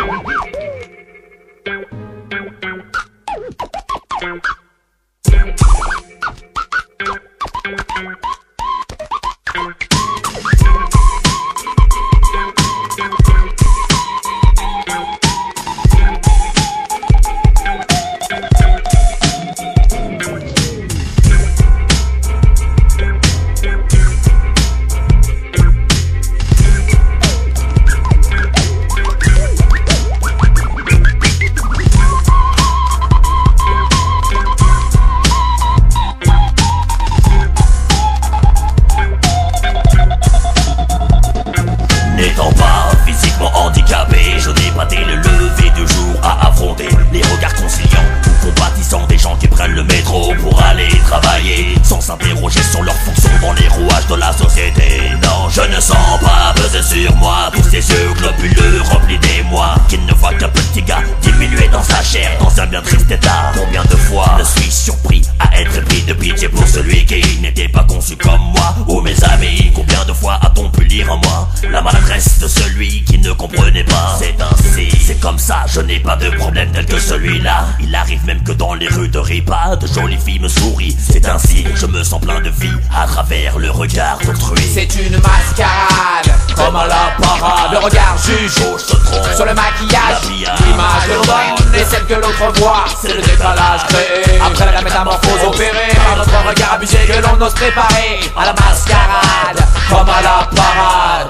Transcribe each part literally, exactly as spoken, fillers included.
N'étant pas physiquement handicapé, je n'ai pas dès le lever du jour à affronter les regards conciliants ou compatissants des gens qui prennent le métro pour aller travailler sans s'interroger sur leur fonction dans les rouages de la société. Non, je ne sens pas peser sur moi tous ces yeux globuleux remplis d'émoi qui ne voient qu'un petit gars diminué dans sa chair, dans un bien triste état. Combien de fois ne suis surpris à être pris de pitié pour celui qui n'était pas conçu comme moi ou mes amis? Combien de fois a-t-on pu lire en moi la maladresse de celui qui ne comprenait pas? C'est ainsi, c'est comme ça, je n'ai pas de problème tel que celui-là. Il arrive même que dans les rues de Ripa, de jolies filles me sourient. C'est ainsi, je me sens plein de vie à travers le regard d'autrui. C'est une mascarade, comme à la parade. Le regard juge sur le maquillage, l'image que l'on donne et celle que l'autre voit. C'est le décalage créé après la métamorphose opérée par notre regard abusé que l'on ose préparer à la mascarade, comme à la parade.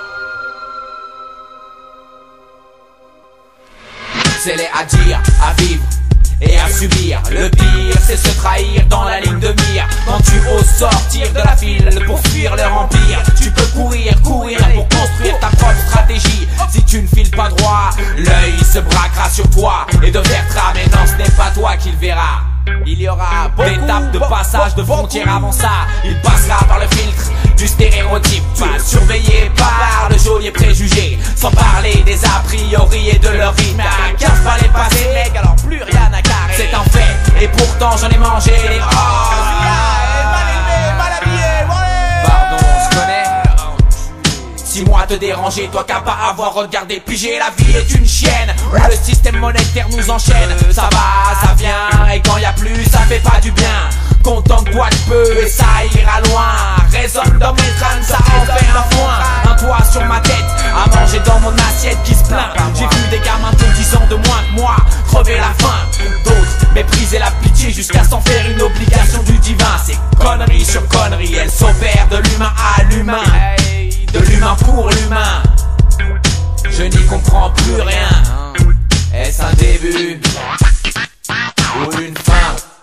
C'est les à dire, à vivre et à subir. Le pire, c'est se trahir dans la ligne de mire. Quand tu oses sortir de la file pour fuir leur empire, tu peux courir, courir pour construire ta propre stratégie. Si tu ne files pas droit, l'œil se braquera sur toi et de vertra. Mais non, ce n'est pas toi qu'il verra. Il y aura d'étapes de passage de frontières avant ça. Il passera par le filtre du stéréotype, surveillé par le geôlier préjugé, sans parler des a priori et de leur rythme. À quinze fallait passer, mec, alors plus rien à carrer. C'est un fait, et pourtant j'en ai mangé les... Oh, mal élevé, mal habillé, ouais. Pardon, on se connaît. Si moi te déranger, toi qu'à pas avoir regardé piger. La vie est une chienne où le système monétaire nous enchaîne. Ça va, ça vient, et quand y a plus, ça fait pas du bien. Contente-toi de peu et ça ira loin. Résonne dans mes crânes, ça en fait un foin. Un toit sur ma tête, à manger dans mon assiette qui se plaint. J'ai vu des gamins de dix ans de moins que moi crever la faim. D'autres mépriser la pitié jusqu'à s'en faire une obligation du divin. C'est connerie sur connerie, elles s'opèrent de l'humain à l'humain, de l'humain pour l'humain. Je n'y comprends plus rien. Est-ce un début ou une fin?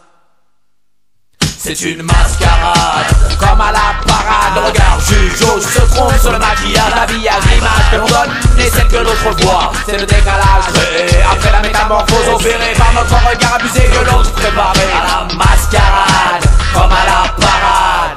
C'est une mascarade, comme à la parade. Le regard juge, ose, se trompe sur le maquillage, l'habillage, l'image que l'on donne et celle que l'autre voit. C'est le décalage créé après la métamorphose opérée par notre regard abusé que l'autre préparé à la mascarade, comme à la parade.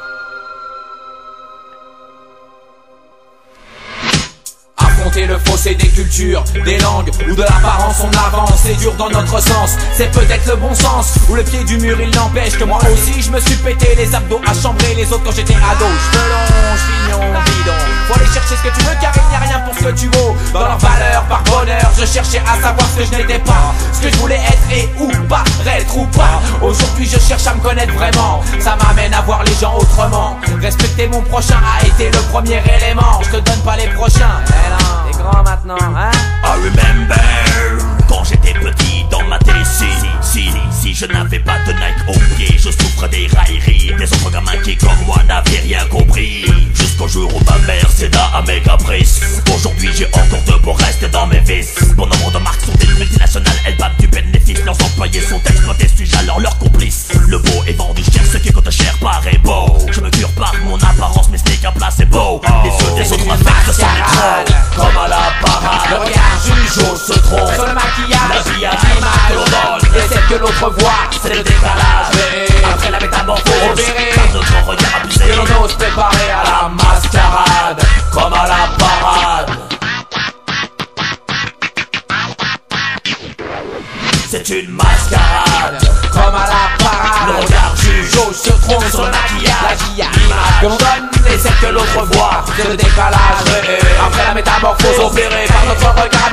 Affronter le fossé des cultures, des langues ou de l'apparence, on avance, c'est dur dans notre sens. C'est peut-être le bon sens ou le pied du mur, il n'empêche que moi aussi je me suis pété les abdos à chambrer les autres quand j'étais ado. Cheveux longs, chignon, bidon, faut aller chercher ce que tu veux car il n'y a rien pour ce que tu vaux. Dans leur valeur, par bonheur, je cherchais à savoir ce que je n'étais pas, ce que je voulais être et où paraître ou pas. Aujourd'hui je cherche à me connaître vraiment, ça m'amène à voir les gens autrement. Respecter mon prochain a été le premier élément, je te donne pas les prochains. T'es grand maintenant, hein? I remember quand j'étais petit dans ma télé. Si, si, si je n'avais pas de Nike au pied, je souffre des railleries des autres gamins qui comme moi n'avaient rien compris. Jusqu'au jour où ma mère céda à mes caprices. Aujourd'hui j'ai encore de beaux restes dans mes vices. Bon nombre de marques sont des multinationales, elles battent du bénéfice. Leurs employés sont exploités, suis-je alors leur complice? Le beau est vendu cher, ce qui coûte cher paraît beau. Je me cure par mon apparence mais ce n'est qu'un placebo. Les yeux des autres affectent sont les comme à la parade. Le regard juge, ose, se trompe sur le maquillage, l'habillage, l'image et celle que l'autre voit. c'est le décalage créé après la métamorphose opérée par notre regard abusé que l'on ose préparer à la mascarade, comme à la parade. C'est une mascarade, comme à la parade. le regard juge, Ose, se trompe sur le maquillage, l'image que l'on donne et celle que l'autre voit. C'est le décalage créé après la métamorphose opérée par notre regard